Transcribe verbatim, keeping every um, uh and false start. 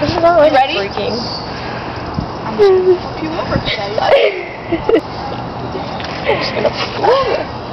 This is not like ready? freaking. I'm just gonna flip you over today. I'm just gonna flip you over.